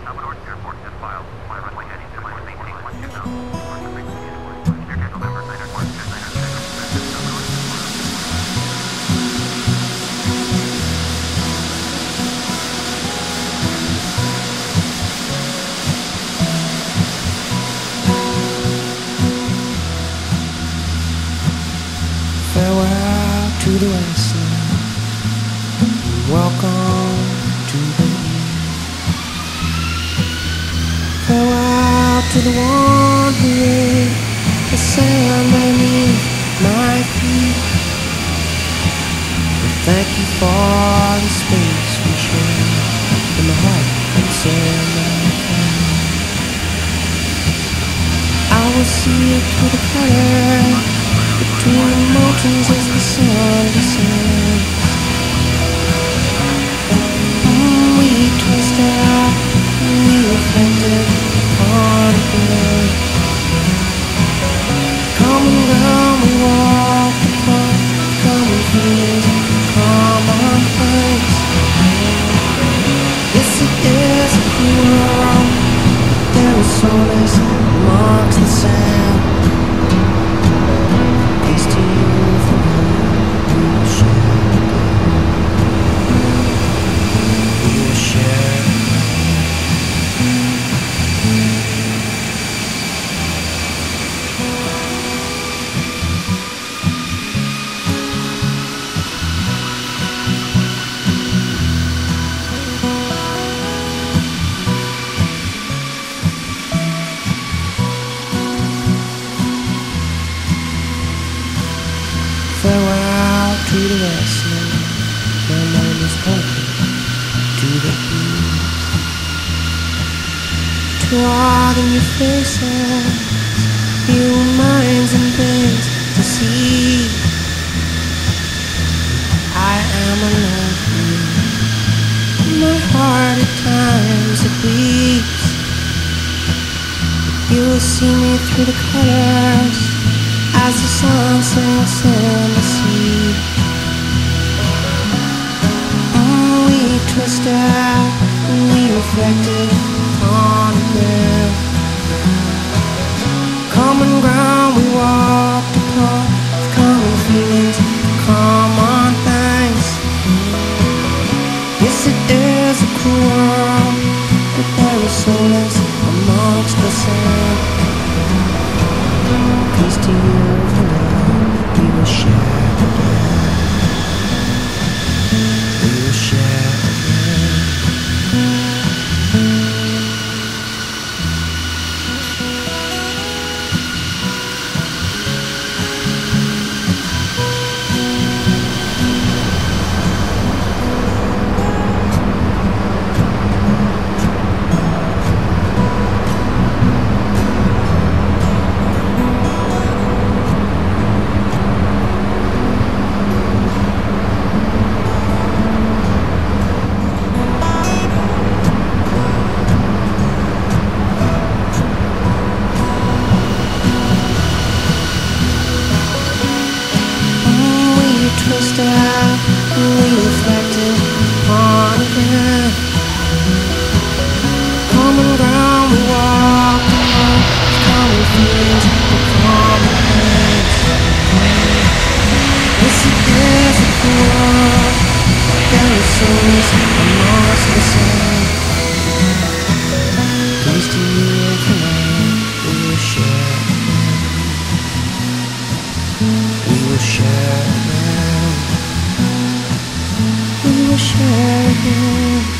Farewell to the wasteland, welcome to the east. Farewell to the one who laid the sand beneath my feet. And thank you for the space we share in the heart and soul of fire. I will see it through the color between the mountains as the sun descends. We twist out, we reflected on again. Common ground we walk upon, common feelings, common place. Yes, it is a cool world, there is solace amongst the sand. Farewell to the westland, my mind is open to the east. To all the new faces, new minds and things to see. I am alone here, my heart at times it weeps. You will see me through the colors as the sun sinks in the sea. We twisted out, we reflected on there. Common ground we walked upon, with common feelings, common things. Yes, it is a cruel world, but there is solace amongst the sand. Peace to you for now, we will share again. We will share again. Twist out, we reflected on again. Common ground we walked upon, common feelings, common things. Yes, it is a cool world, there is solace amongst the sand. Peace to you for now, we will share again. We will share again. We will share again.